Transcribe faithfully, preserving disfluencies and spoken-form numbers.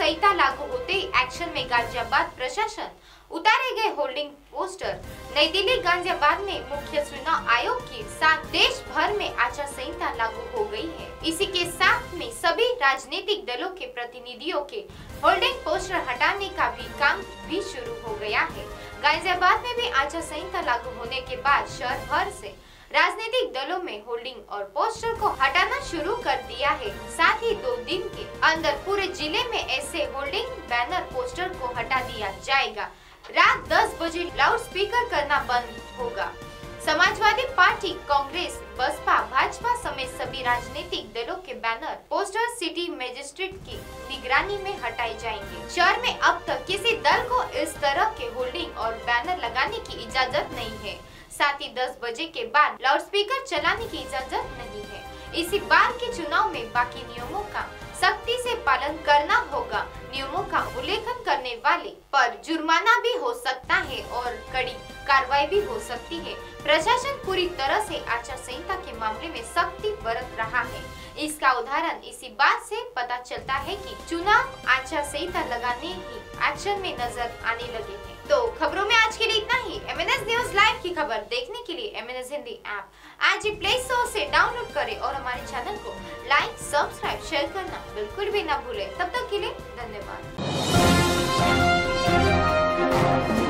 संहिता लागू होते ही एक्शन में गाजियाबाद प्रशासन, उतारे गए होल्डिंग पोस्टर। नई दिल्ली गाजियाबाद में मुख्य चुनाव आयोग के साथ देश भर में आचार संहिता लागू हो गई है। इसी के साथ में सभी राजनीतिक दलों के प्रतिनिधियों के होल्डिंग पोस्टर हटाने का भी काम भी शुरू हो गया है। गाजियाबाद में भी आचार संहिता लागू होने के बाद शहर भर से राजनीतिक दलों में होल्डिंग और पोस्टर को हटाना शुरू कर दिया है। साथ ही दो दिन के अंदर पूरे जिले में ऐसे होल्डिंग, बैनर, पोस्टर को हटा दिया जाएगा। रात दस बजे लाउड स्पीकर करना बंद होगा। समाजवादी पार्टी, कांग्रेस, बसपा, भाजपा समेत सभी राजनीतिक दलों के बैनर, पोस्टर सिटी मजिस्ट्रेट की निगरानी में हटाए जाएंगे। शहर में अब तक किसी दल को इस तरह के होल्डिंग और बैनर लगाने की इजाजत नहीं है। साथ ही दस बजे के बाद लाउडस्पीकर चलाने की इजाजत नहीं है। इसी बार के चुनाव में बाकी नियमों का सख्ती से पालन करना होगा। नियमों का उल्लंघन करने वाले पर जुर्माना भी हो सकता है और कड़ी कार्रवाई भी हो सकती है। प्रशासन पूरी तरह से आचार संहिता के मामले में सख्ती बरत रहा है। इसका उदाहरण इसी बात से पता चलता है कि चुनाव आचार संहिता लगाने ही एक्शन में नजर आने लगे हैं। तो खबरों में आज के लिए इतना ही। M N S news live की खबर देखने के लिए M N S Hindi app आज ही प्ले स्टोर से डाउनलोड करें और हमारे चैनल को लाइक, सब्सक्राइब, शेयर करना बिल्कुल भी ना भूलें। तब तक के लिए धन्यवाद।